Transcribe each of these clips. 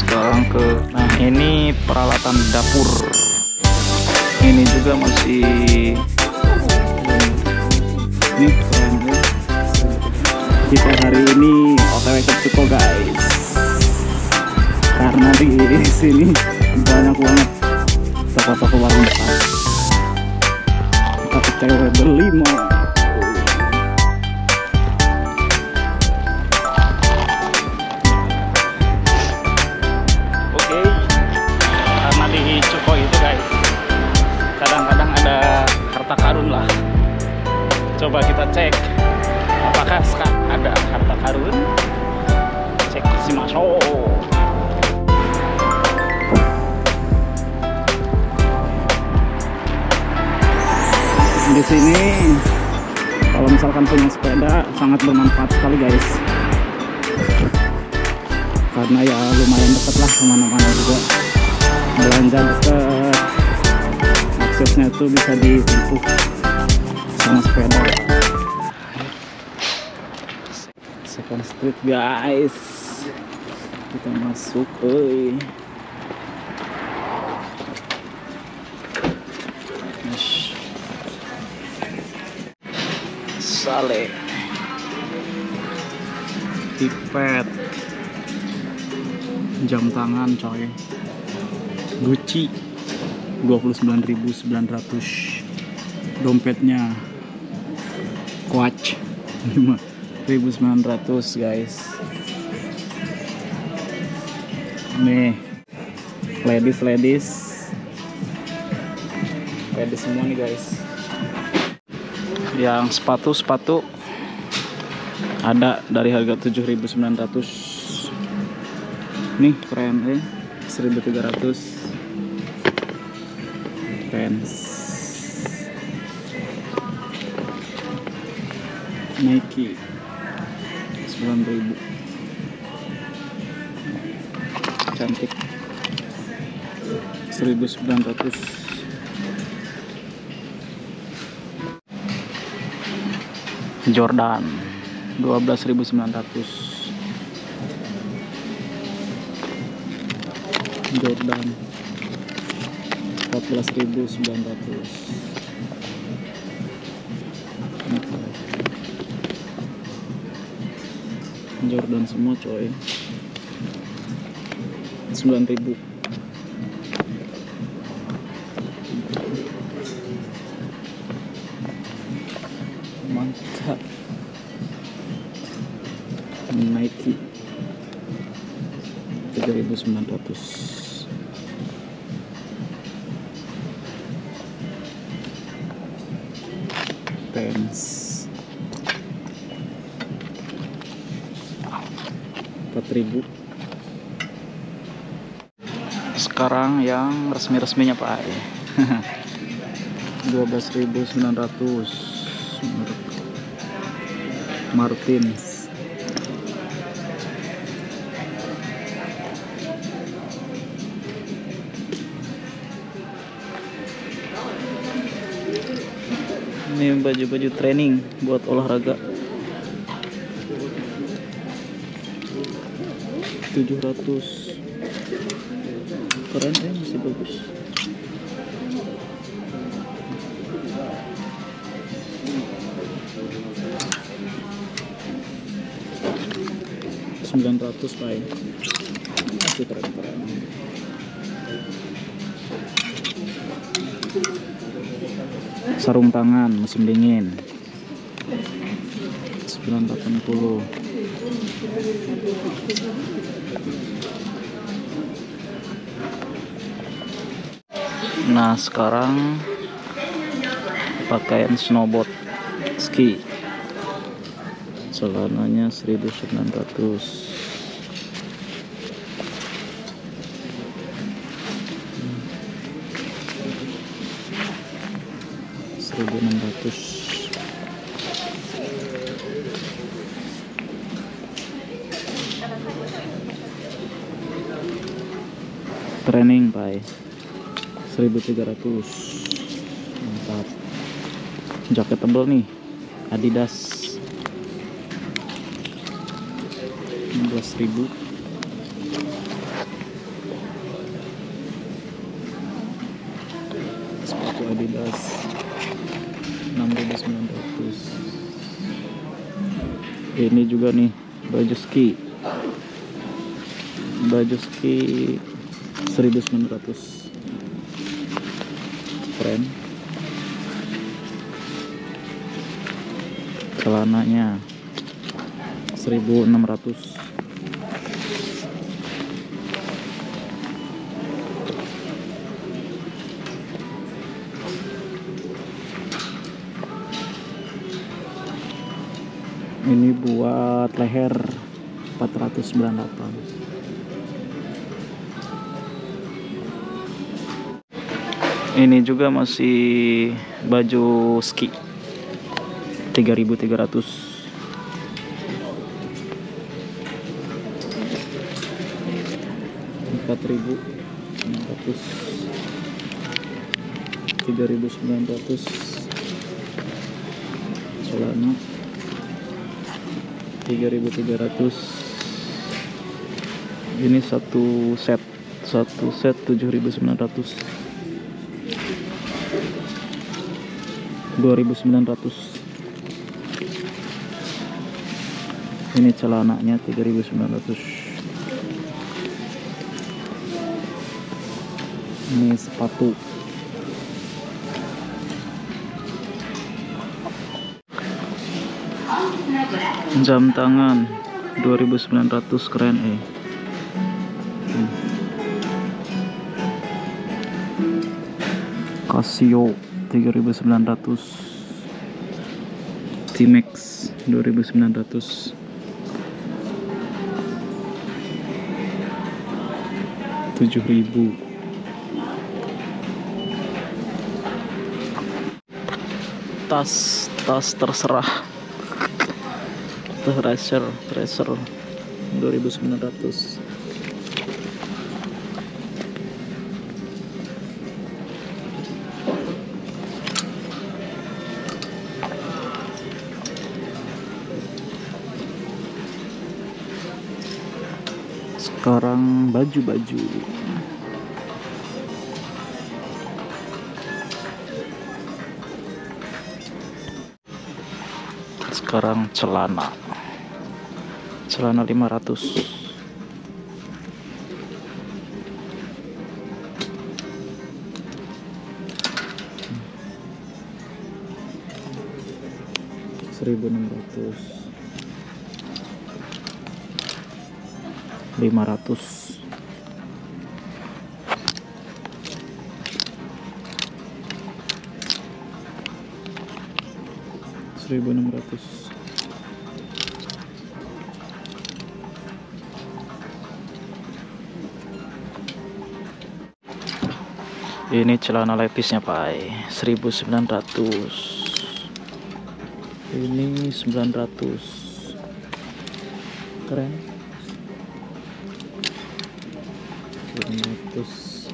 sekarang ke, nah ini peralatan dapur. Ini juga masih ini keren ya. Kita hari ini OTW ke Ceko guys, karena di sini banyak banget toko-toko warung bekas. Kita ke cewek berlima. oke. Karena di Ceko itu guys, kadang-kadang ada harta karun lah. Coba kita cek apakah sekarang ada harta karun. Cek si Maso. Di sini kalau misalkan punya sepeda sangat bermanfaat sekali guys, karena ya lumayan dekat lah kemana-mana juga, belanja dekat, aksesnya itu bisa ditempuh sama sepeda. Second Street guys, kita masuk. Sale, Pipet, jam tangan coy, Gucci 29.900, dompetnya Coach 5.900 guys. Nih ladies semua nih guys. yang sepatu ada dari harga 7.900. Nih keren 1.300. Pants Nike 9.000, cantik 1.900. Jordan 12.900. Jordan 14.900. Jordan semua coy, 9.000. Mantap. Nike 3.900. Pants 4.000. sekarang yang resmi-resminya Pak. 12.900. Martins ini baju-baju training buat olahraga 700. Keren masih bagus. $900 Pak, masih keren. Sarung tangan musim dingin 980. Nah sekarang pakaian snowboard ski, celananya 1.900. Training Pak 1.300. Mantap. Jaket tebal nih Adidas 16.000. Ini juga nih baju ski 1900, keren. Celananya 1600. Ini buat leher 498. Ini juga masih baju ski 3300. $4.900, 3.900. Celana 3.300. Ini satu set 7.900, 2.900. Ini celananya 3.900. Ini sepatu jam tangan 2.900, keren Casio 3.900, Timex 2.900, 7.000. Tas terserah, Tracer 2.900. Sekarang baju-baju. Sekarang celana 500. $1.600, 500. $1.600. Ini celana levisnya Pak, 1.900. Ini 900, keren. 500,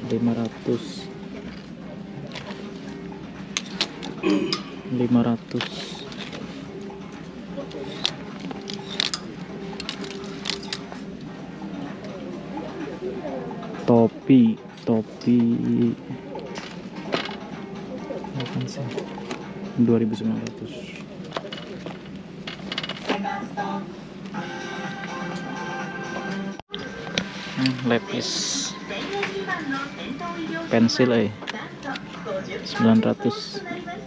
500. Topi 2.900. Lepis pensil 900.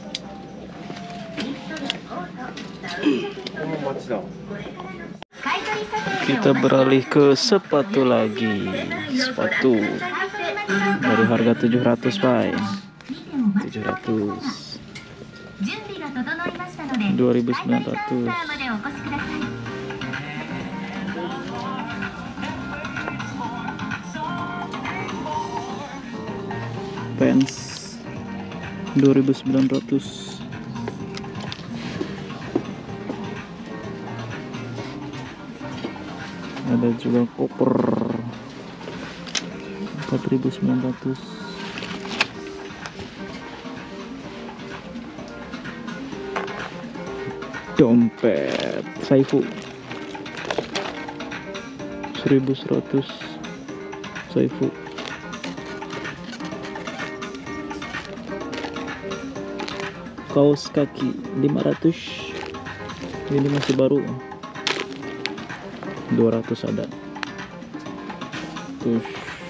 Kita beralih ke sepatu lagi. Sepatu dari harga 700 Pak, 700. 2.900. Pants 2.900. Ada juga koper 4.900. Dompet Saifu 1.100. Saifu. Kaos kaki 500. Ini masih baru. 200 ada. Tuh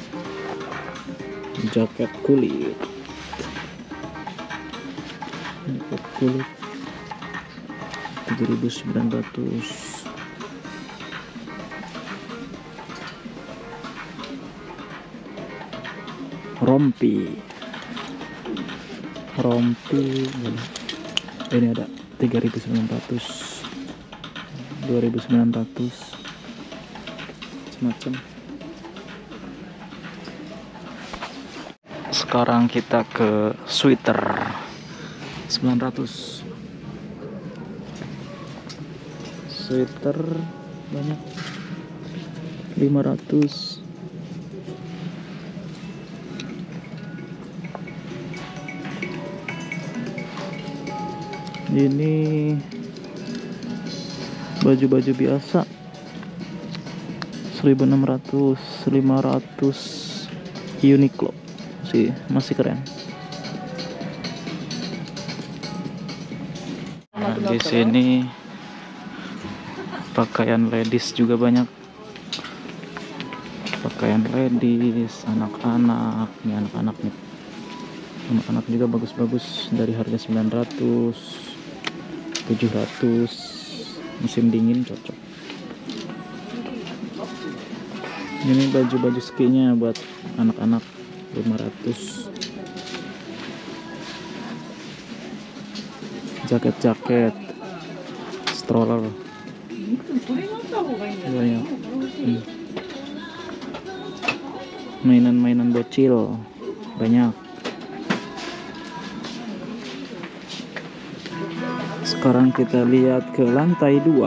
jaket kulit, jaket kulit 3.900. rompi ini ada 3.900, 2.900 semacam. Sekarang kita ke sweater 900. Sweater banyak 500. Ini baju-baju biasa 1.600, 500 Uniqlo masih keren. Nah, di sini pakaian ladies juga banyak. Pakaian ladies, anak-anak, nih anak-anak nih. Anak-anak juga bagus-bagus dari harga 900, 700. Musim dingin cocok. Ini baju-baju skinya buat anak-anak 500. Jaket-jaket, stroller banyak. Mainan-mainan bocil banyak. Sekarang kita lihat ke lantai 2.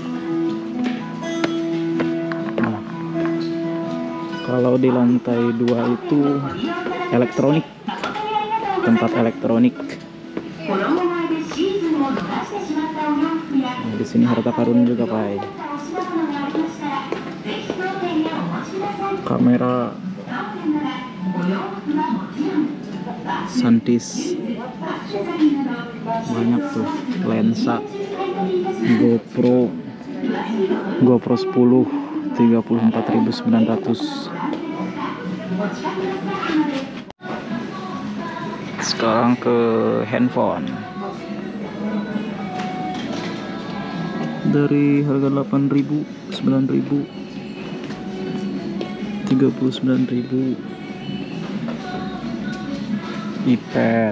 Nah, kalau di lantai 2 itu elektronik, tempat elektronik. Nah, di sini harta karun juga, Pai. Kamera Santis banyak tuh, lensa GoPro 10 34.900. Sekarang ke handphone dari harga 8.000, 9.000, 39.000. iPad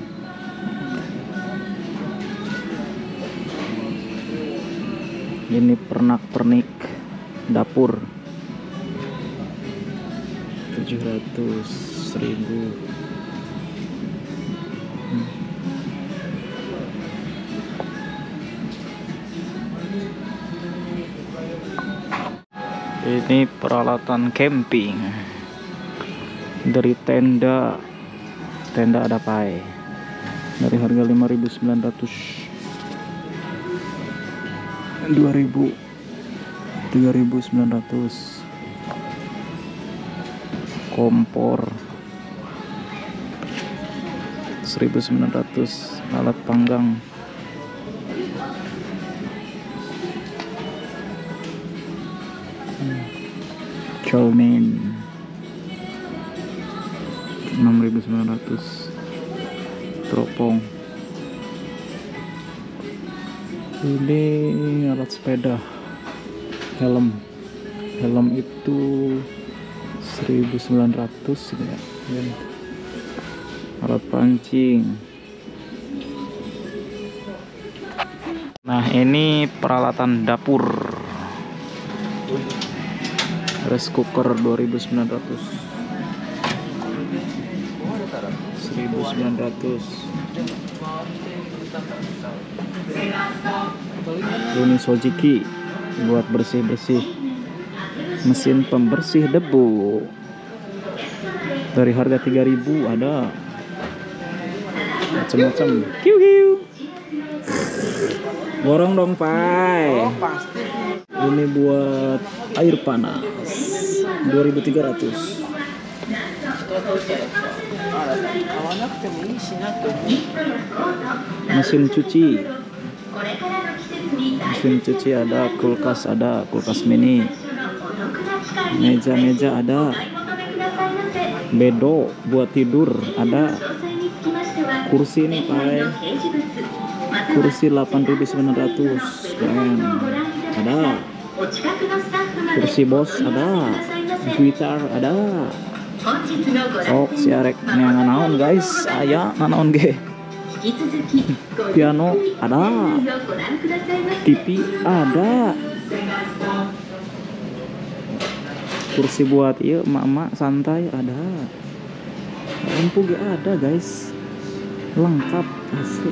ini, pernak-pernik dapur 700.000. Ini peralatan camping dari tenda ada, Pai, dari harga 5.900, 2.000, 3.900. Kompor 1.900. Alat panggang Cowman 6.900. Teropong ini, alat sepeda, helm itu 1.900 ya. Alat pancing. Nah, ini peralatan dapur, rice cooker 2.900, 1.900. Ini Sojiki buat bersih-bersih, mesin pembersih debu dari harga 3.000 ada macam-macam. Borong dong, Pai. Ini buat air panas 2.300. Mesin cuci ada, kulkas mini Meja-meja ada. Bedo buat tidur ada. Kursi ini pakai kursi 8.900, keren. Ada kursi bos, ada gitar, ada. Sok si arek neangan naon guys, aya nanaon ge. Piano ada, TV ada, kursi buat iya emak-emak santai ada, lampu ge ada guys, lengkap asli.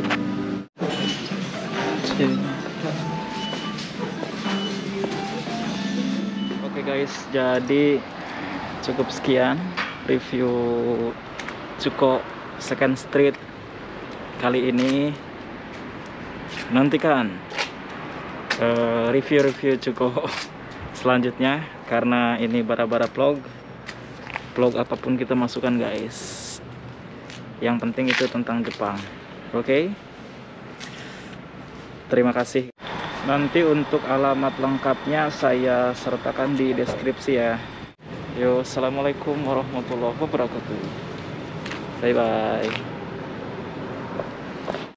Oke guys, jadi cukup sekian review Cuko Second Street kali ini. Nantikan review-review Cuko selanjutnya, karena ini bara-bara vlog apapun kita masukkan guys, yang penting itu tentang Jepang. Oke? Terima kasih. Nanti untuk alamat lengkapnya saya sertakan di deskripsi ya. Yo, assalamualaikum warahmatullahi wabarakatuh. Bye bye.